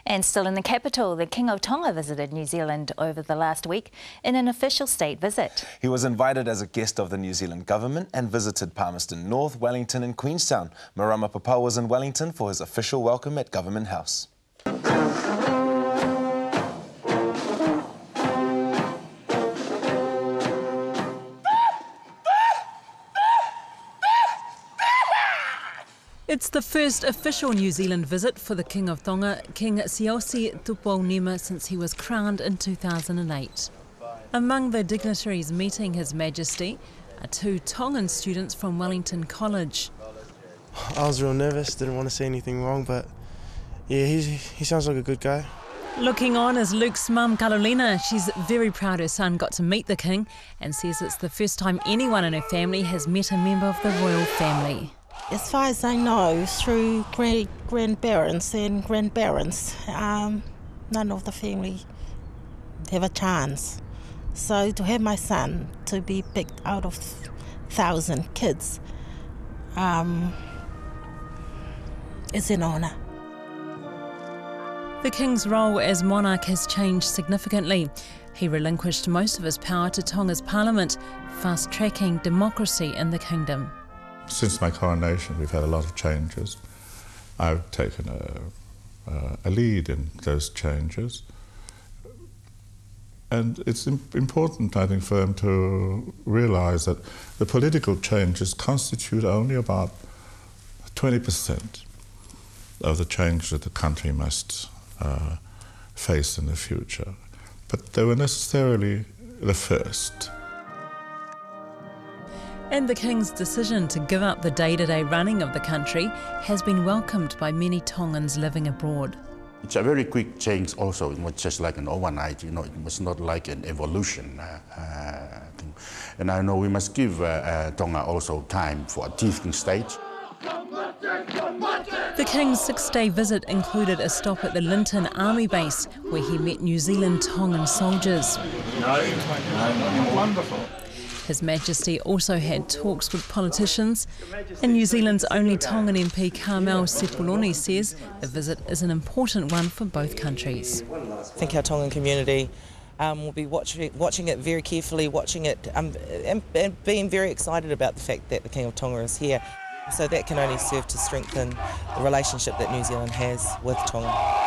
And still in the capital, the King of Tonga visited New Zealand over the last week in an official state visit. He was invited as a guest of the New Zealand government and visited Palmerston North, Wellington and Queenstown. Marama Papa was in Wellington for his official welcome at Government House. It's the first official New Zealand visit for the King of Tonga, King Siosi Tupouniima, since he was crowned in 2008. Among the dignitaries meeting His Majesty are two Tongan students from Wellington College. I was real nervous, didn't want to say anything wrong, but yeah, he sounds like a good guy. Looking on is Luke's mum, Carolina. She's very proud her son got to meet the King and says it's the first time anyone in her family has met a member of the royal family. As far as I know, through grandparents and grandparents, none of the family have a chance. So to have my son to be picked out of 1,000 kids is an honour. The King's role as monarch has changed significantly. He relinquished most of his power to Tonga's parliament, fast-tracking democracy in the kingdom. Since my coronation, we've had a lot of changes. I've taken a lead in those changes. And it's important, I think, for them to realise that the political changes constitute only about 20% of the change that the country must face in the future. But they were necessarily the first. And the King's decision to give up the day-to-day running of the country has been welcomed by many Tongans living abroad. It's a very quick change also. It was just like an overnight, it was not like an evolution thing. And I know we must give Tonga also time for a teething stage. The King's 6-day visit included a stop at the Linton Army Base, where he met New Zealand Tongan soldiers. Wonderful. His Majesty also had talks with politicians, and New Zealand's only Tongan MP Carmel Sepuloni says the visit is an important one for both countries. I think our Tongan community will be watching it very carefully, watching it and being very excited about the fact that the King of Tonga is here. So that can only serve to strengthen the relationship that New Zealand has with Tonga.